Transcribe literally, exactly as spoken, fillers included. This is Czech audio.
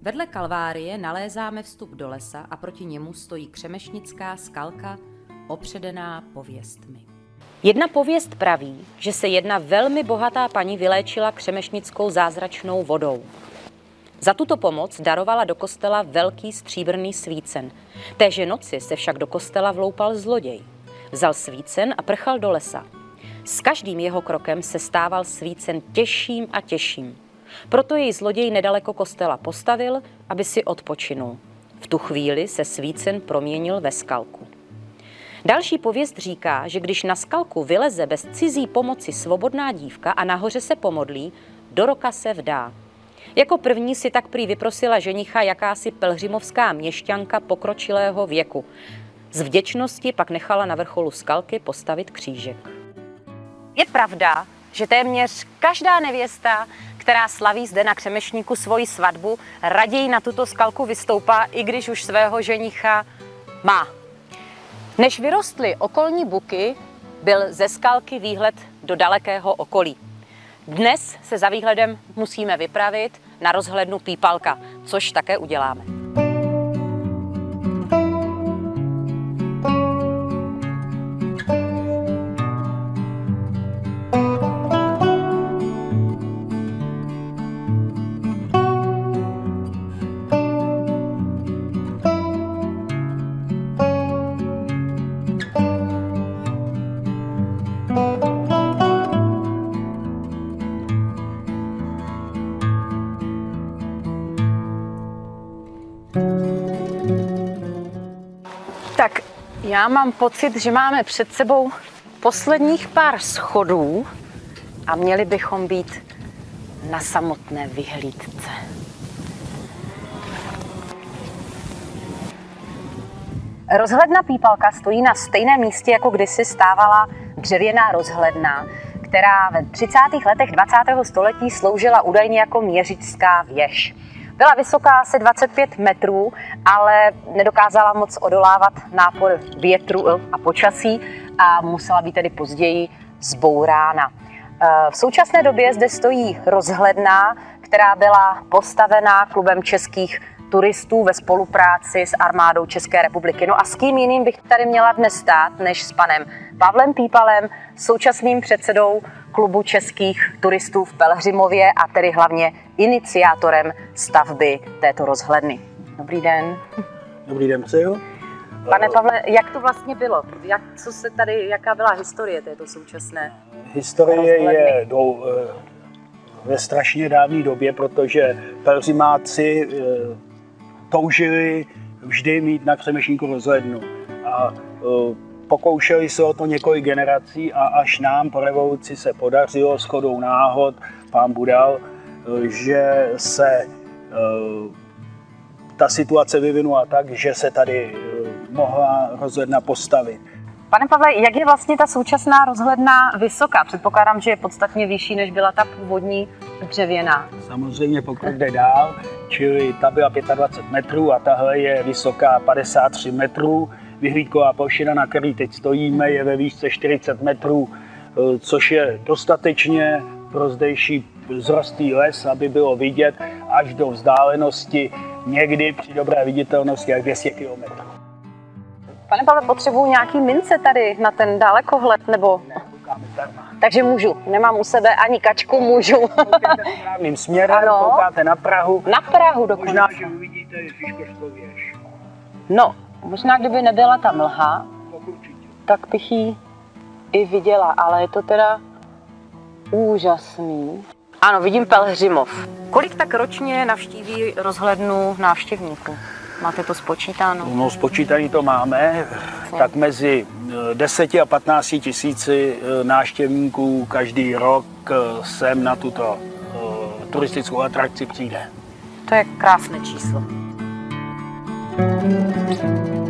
Vedle Kalvárie nalézáme vstup do lesa a proti němu stojí křemešnická skalka opředená pověstmi. Jedna pověst praví, že se jedna velmi bohatá paní vyléčila křemešnickou zázračnou vodou. Za tuto pomoc darovala do kostela velký stříbrný svícen. Téže noci se však do kostela vloupal zloděj. Vzal svícen a prchal do lesa. S každým jeho krokem se stával svícen těžším a těžším. Proto jej zloděj nedaleko kostela postavil, aby si odpočinul. V tu chvíli se svícen proměnil ve skalku. Další pověst říká, že když na skalku vyleze bez cizí pomoci svobodná dívka a nahoře se pomodlí, do roka se vdá. Jako první si tak prý vyprosila ženicha jakási pelhřimovská měšťanka pokročilého věku. Z vděčnosti pak nechala na vrcholu skalky postavit křížek. Je pravda, že téměř každá nevěsta, která slaví zde na Křemešníku svoji svatbu, raději na tuto skalku vystoupá, i když už svého ženicha má. Než vyrostly okolní buky, byl ze skalky výhled do dalekého okolí. Dnes se za výhledem musíme vypravit na rozhlednu Pípalka, což také uděláme. Tak já mám pocit, že máme před sebou posledních pár schodů a měli bychom být na samotné vyhlídce. Rozhledna Pípalka stojí na stejném místě, jako kdysi stávala dřevěná rozhledna, která ve třicátých letech dvacátého století sloužila údajně jako měřická věž. Byla vysoká asi dvacet pět metrů, ale nedokázala moc odolávat nápor větru a počasí a musela být tedy později zbourána. V současné době zde stojí rozhledna, která byla postavená Klubem českých turistů ve spolupráci s armádou České republiky. No a s kým jiným bych tady měla dnes stát, než s panem Pavlem Pípalem, současným předsedou Klubu českých turistů v Pelhřimově a tedy hlavně iniciátorem stavby této rozhledny. Dobrý den. Dobrý den, přeju. Pane Pavle, jak to vlastně bylo? Jak, co se tady, jaká byla historie této současné Historie rozhledny? je do, ve strašně dávné době, protože pelhřimáci toužili vždy mít na Křemešníku rozhlednu. A pokoušeli se o to několik generací a až nám po revoluci se podařilo shodou náhod, pán Budal, že se ta situace vyvinula tak, že se tady mohla rozhledna postavit. Pane Pavle, jak je vlastně ta současná rozhledna vysoká? Předpokládám, že je podstatně vyšší, než byla ta původní dřevěná. Samozřejmě pokud jde dál, čili ta byla dvacet pět metrů a tahle je vysoká padesát tři metrů. Vyhlídková plošina, na které teď stojíme, je ve výšce čtyřicet metrů, což je dostatečně pro zdejší vzrostlý les, aby bylo vidět až do vzdálenosti někdy při dobré viditelnosti až dvě stě kilometrů. Pane Pavle, potřebuji nějaký mince tady na ten dalekohled, nebo? Ne, koukáme zdarma. Takže můžu, nemám u sebe ani kačku, můžu. Koukáte správným směrem, ano. Koukáte na Prahu. Na Prahu dokonce. Možná, že uvidíte Fiškovskou věž. No, možná kdyby nebyla ta mlha, tak bych ji i viděla, ale je to teda úžasný. Ano, vidím Pelhřimov. Kolik tak ročně navštíví rozhlednu návštěvníků? Máte to spočítáno? No, spočítaný to máme, tak mezi deseti a patnácti tisíci návštěvníků každý rok sem na tuto uh, turistickou atrakci přijde. To je krásné číslo.